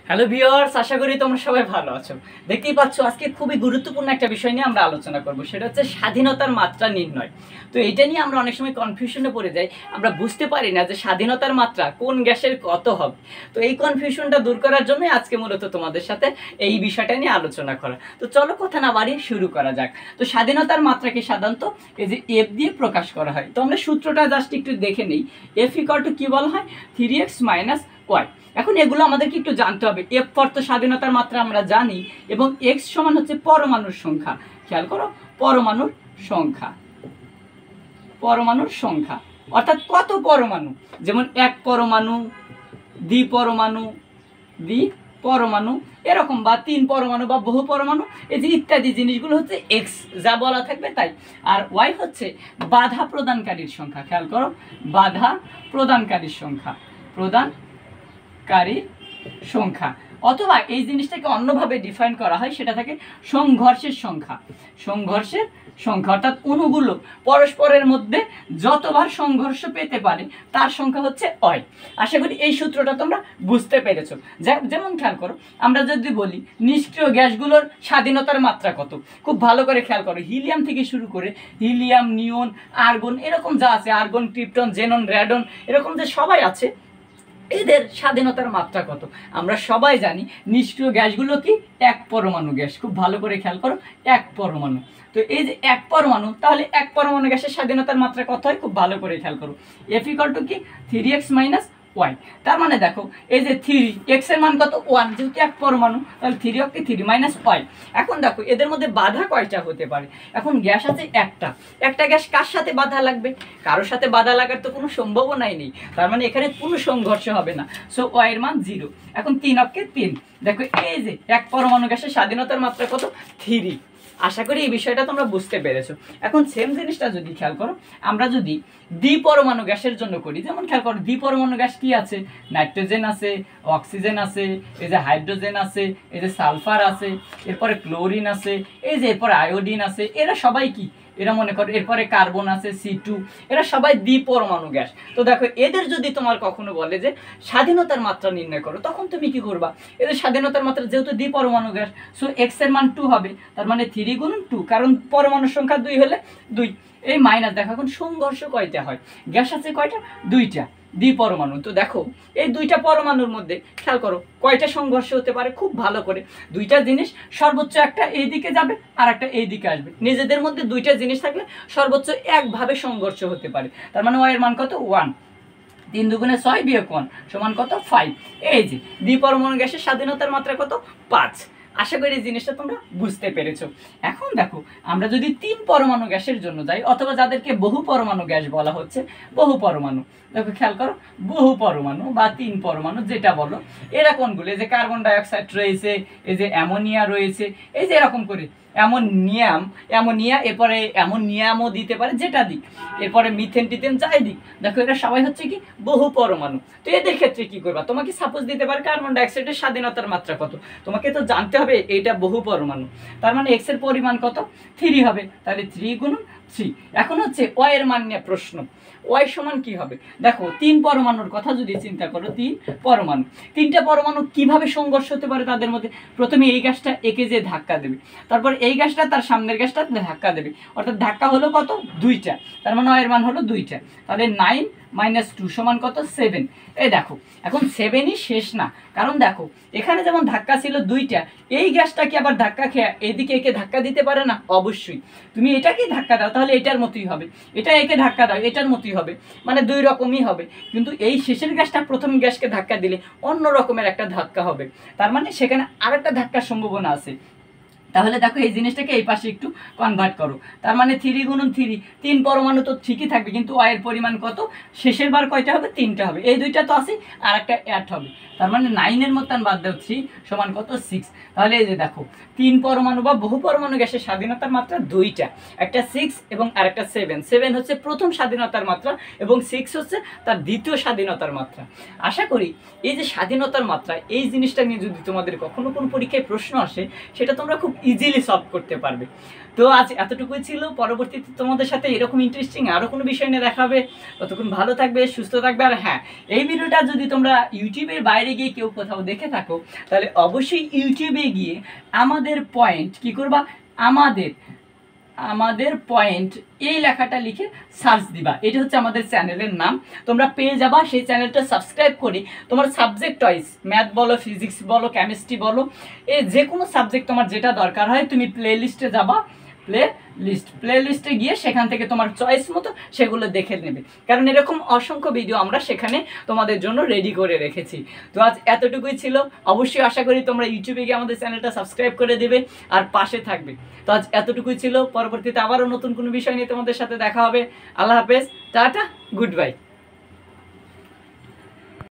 Hello viewers, আশা করি তোমরা সবাই ভালো আছো। দেখতেই পাচ্ছ আজকে খুবই গুরুত্বপূর্ণ একটা বিষয় নিয়ে আমরা আলোচনা করব, সেটা হচ্ছে স্বাধীনতার মাত্রা নির্ণয়। তো এটা নিয়ে আমরা অনেক সময় কনফিউশনে পড়ে যাই, আমরা বুঝতে পারি না যে স্বাধীনতার মাত্রা কোন গ্যাসের কত হবে। তো এই কনফিউশনটা দূর করার জন্যই আজকে মূলত তোমাদের সাথে এই বিষয়টা নিয়ে আলোচনা করা। তো চলো কথা না বাড়িয়ে শুরু করা যাক। তো স্বাধীনতার মাত্রাকে সাধারণত এই যে এফ দিয়ে প্রকাশ করা হয়। তো আমরা সূত্রটা জাস্ট একটু দেখে নিই। এফ ইকুয়াল টু কি বলা হয়? 3x - y। এখন এগুলো আমাদেরকে একটু জানতে হবে। এফ অর্থ স্বাধীনতার মাত্রা আমরা জানি, এবং এক্স সমান হচ্ছে পরমাণুর সংখ্যা। খেয়াল করো, পরমাণুর সংখ্যা, পরমাণুর সংখ্যা অর্থাৎ কত পরমাণু, যেমন এক পরমাণু, দ্বিপরমাণু, দ্বিপরমাণু এরকম, বা তিন পরমাণু বা বহু পরমাণু, এই যে ইত্যাদি জিনিসগুলো হচ্ছে এক্স, যা বলা থাকবে তাই। আর ওয়াই হচ্ছে বাধা প্রদানকারীর সংখ্যা। খেয়াল করো, বাধা প্রদানকারীর সংখ্যা, প্রদানকারীর সংখ্যা। অথবা এই জিনিসটাকে অন্যভাবে ডিফাইন করা হয়, সেটা থাকে সংঘর্ষের সংখ্যা। সংঘর্ষের সংখ্যা অর্থাৎ অণুগুলো পরস্পরের মধ্যে যতবার সংঘর্ষ পেতে পারে তার সংখ্যা হচ্ছে অয়। আশা করি এই সূত্রটা তোমরা বুঝতে পেরেছো। যেমন খেয়াল করো, আমরা যদি বলি নিষ্ক্রিয় গ্যাসগুলোর স্বাধীনতার মাত্রা কত, খুব ভালো করে খেয়াল করো। হিলিয়াম থেকে শুরু করে হিলিয়াম, নিয়ন, আর্গন এরকম যা আছে, আর্গন, ক্রিপ্টন, জেনন, র্যাডন এরকম যে সবাই আছে, এদের স্বাধীনতার মাত্রা কত? আমরা সবাই জানি নিষ্ক্রিয় গ্যাসগুলো কি এক পরমাণু গ্যাস। খুব ভালো করে খেয়াল করো, এক পরমাণু। তো এই যে এক পরমাণু, তাহলে এক পরমাণু গ্যাসের স্বাধীনতার মাত্রা কত হয়? খুব ভালো করে খেয়াল করো, এফ ইকুয়াল টু কি 3x - y। তার মানে দেখো, এই যে 3x এর মান কত? 1, যেহেতু এক পরমাণু, তাহলে 3 কে 3 - y। এখন দেখো এদের মধ্যে বাধা কয়টা হতে পারে? এখন গ্যাস আছে একটা গ্যাস কার সাথে বাধা লাগবে? কারোর সাথে বাধা লাগার তো কোনো সম্ভাবনাই নেই, তার মানে এখানে কোনো সংঘর্ষ হবে না। সো y এর মান 0। এখন 3 কে 3। দেখো এই যে এক পরমাণু গ্যাসের স্বাধীনতার মাত্রা কত? 3। আশা করি এই বিষয়টা তোমরা বুঝতে পেরেছো। এখন সেম জিনিসটা যদি খেয়াল করো, আমরা যদি দ্বিপরমাণু গ্যাসের জন্য করি, যেমন খেয়াল করো দ্বিপরমাণু গ্যাস কি আছে? নাইট্রোজেন আছে, অক্সিজেন আছে, এই যে হাইড্রোজেন আছে, এই যে সালফার আছে, এরপরে ক্লোরিন আছে, এই যে এরপরে আয়োডিন আছে। এরা সবাই কি? এরা মনে করো, এরপরে কার্বন আছে, C2, এরা সবাই দ্বিপরমাণু গ্যাস। তো দেখো এদের যদি তোমার কখনো বলে যে স্বাধীনতার মাত্রা নির্ণয় করো, তখন তুমি কি করবা? এদের স্বাধীনতার মাত্রা যেহেতু দ্বিপরমাণু গ্যাস, সো এক্স এর মান 2 হবে, তার মানে 3 গুণ 2, কারণ পরমাণুর সংখ্যা 2 হলে 2। এই মাইনাস, দেখো এখন সংঘর্ষ কয়টা হয়? গ্যাস আছে কয়টা? 2টা, দ্বিপরমাণু। তো দেখো এই 2টা পরমাণুর মধ্যে খেয়াল করো কয়টা সংঘর্ষ হতে পারে। খুব ভালো করে, 2টা জিনিস সর্বোচ্চ একটা এই দিকে যাবে আর একটা এই দিকে আসবে। নিজেদের মধ্যে 2টা জিনিস থাকলে সর্বোচ্চ একভাবে সংঘর্ষ হতে পারে। তার মানে y এর মান কত? 1। 3 দুগুণে 6 বিয়োগ 1 সমান কত? 5। এই যে দ্বিপরমাণু গ্যাসের স্বাধীনতার মাত্রা কত? 5। আশা করি এই জিনিসটা তোমরা বুঝতে পেরেছো। এখন দেখো আমরা যদি 3 পরমাণু গ্যাসের জন্য যাই, অথবা যাদেরকে বহু পরমাণু গ্যাস বলা হচ্ছে, বহু পরমাণু, দেখো খেয়াল করো, বহু পরমাণু বা 3 পরমাণু যেটা বলো, এরা কোনগুলো? এই যে কার্বন ডাইঅক্সাইড রয়েছে, এই যে অ্যামোনিয়া রয়েছে, এই যে এরকম করে অ্যামোনিয়া, এরপরে অ্যামোনিয়ামও দিতে পারে, যেটা দিক, এরপরে মিথেন টিথেন যাই দিক। দেখো এরা সবাই হচ্ছে কি? বহু পরমাণু। তো এদের ক্ষেত্রে কি করবা? তোমাকে সাপোজ দিতে পারে কার্বন ডাইঅক্সাইডের স্বাধীনতার মাত্রা কত, তোমাকে তো জানতে হবে এইটা বহু পরমাণু, তার মানে এক্স এর পরিমাণ কত? 3 হবে, তাহলে 3 গুণ 3। এখন হচ্ছে ওয়াই এর মান নিয়ে প্রশ্ন। ওয়াই সমান কি হবে? দেখো 3 পরমাণুর কথা যদি চিন্তা করো, 3 পরমাণু, 3টা পরমাণু কিভাবে সংঘর্ষ হতে পারে তাদের মধ্যে? প্রথমে এই গ্যাসটা একে যে ধাক্কা দেবে, তারপর এই গ্যাসটা তার সামনের গ্যাসটা ধাক্কা দেবে, অর্থাৎ ধাক্কা হলো কত? 2টা, তার মানে এর মান হলো 2টা। তাহলে 9 - 2 সমান কত? 7। এই দেখো এখন 7ই শেষ না, কারণ দেখো এখানে যেমন ধাক্কা ছিল 2টা, এই গ্যাসটা কি আবার ধাক্কা খেয়ে এদিকে একে ধাক্কা দিতে পারে না? অবশ্যই। তুমি এটাকেই ধাক্কা দাও, তাহলে এটার মতোই হবে, এটা একে ধাক্কা দাও, এটার মতোই হবে, মানে 2 রকমই হবে। কিন্তু এই শেষের গ্যাসটা প্রথম গ্যাসকে ধাক্কা দিলে অন্য রকমের একটা ধাক্কা হবে, তার মানে সেখানে আরেকটা ধাক্কার সম্ভাবনা আছে। তাহলে দেখো এই জিনিসটাকে এই পাশে একটু কনভার্ট করো, তার মানে 3 গুণ 3, 3 পরমাণু তো ঠিকই থাকবে, কিন্তু ওয়াই এর পরিমাণ কত? শেষের বার কয়টা হবে? 3টা হবে। এই 2টা তো আছে, আর একটা অ্যাড হবে, তার মানে 9 এর মতন বাদ দাও 3 সমান কত? 6। তাহলে এই যে দেখো 3 পরমাণু বা বহু পরমাণু গ্যাসের স্বাধীনতার মাত্রা 2টা, একটা 6 এবং আরেকটা 7। 7 হচ্ছে প্রথম স্বাধীনতার মাত্রা এবং 6 হচ্ছে তার দ্বিতীয় স্বাধীনতার মাত্রা। আশা করি এই যে স্বাধীনতার মাত্রা, এই জিনিসটা নিয়ে যদি তোমাদের কখনো কোনো পরীক্ষায় প্রশ্ন আসে, সেটা তোমরা খুব ইজিলি সলভ করতে পারবে। তো আজ এতটুকুই ছিল। পরবর্তীতে তোমাদের সাথে এরকম ইন্টারেস্টিং আরও কোনো বিষয় নিয়ে দেখাবে। ততক্ষণ ভালো থাকবে, সুস্থ থাকবে। আর হ্যাঁ, এই ভিডিওটা যদি তোমরা ইউটিউবের বাইরে গিয়ে কেউ কোথাও দেখে থাকো, তাহলে অবশ্যই ইউটিউবে গিয়ে আমাদের পয়েন্ট কি করবা, আমাদের পয়েন্ট এই লেখাটা লিখে সার্চ দিবা। এটা হচ্ছে আমাদের চ্যানেলের নাম, তোমরা পেয়ে যাবা। সেই চ্যানেলটা সাবস্ক্রাইব করে তোমার সাবজেক্ট ওয়াইজ, ম্যাথ বলো, ফিজিক্স বলো, কেমিস্ট্রি বলো, এই যে কোনো সাবজেক্ট তোমার যেটা দরকার হয় তুমি প্লে লিস্টে যাবা। প্লে লিস্টে গিয়ে সেখান থেকে তোমার চয়েস মতো সেগুলো দেখে নেবে, কারণ এরকম অসংখ্য ভিডিও আমরা সেখানে তোমাদের জন্য রেডি করে রেখেছি। তো আজ এতটুকুই ছিল। অবশ্যই আশা করি তোমরা ইউটিউবে গিয়ে আমাদের চ্যানেলটা সাবস্ক্রাইব করে দেবে আর পাশে থাকবে। তো আজ এতটুকুই ছিল। পরবর্তীতে আবারও নতুন কোনো বিষয় নিয়ে তোমাদের সাথে দেখা হবে। আল্লাহ হাফেজ, টাটা, গুড বাই।